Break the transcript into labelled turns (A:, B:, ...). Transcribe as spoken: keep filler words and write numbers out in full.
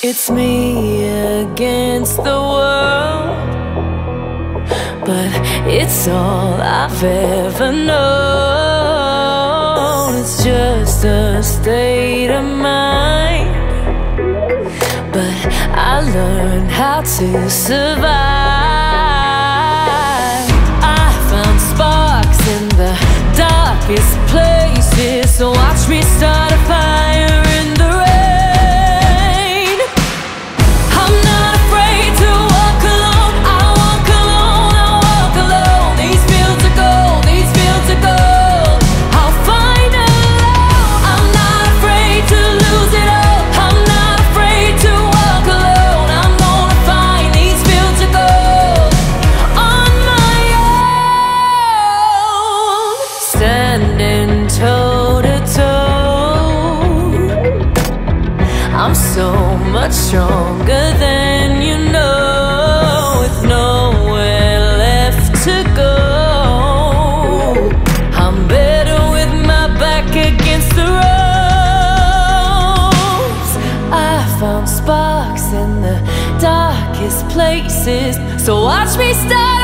A: It's me against the world, but it's all I've ever known. It's just a state of mind, but I learned how to survive. I found sparks in the darkest places, so watch me start a fire in the rain. I'm not afraid to walk alone. I walk alone, I walk alone. These fields are gold, these fields are gold. I'll find a love. I'm not afraid to lose it all. I'm not afraid to walk alone. I'm gonna find these fields of gold on my own. Standing toe to toe, I'm so much stronger than you know. With nowhere left to go, I'm better with my back against the ropes. I found sparks in the darkest places, so watch me start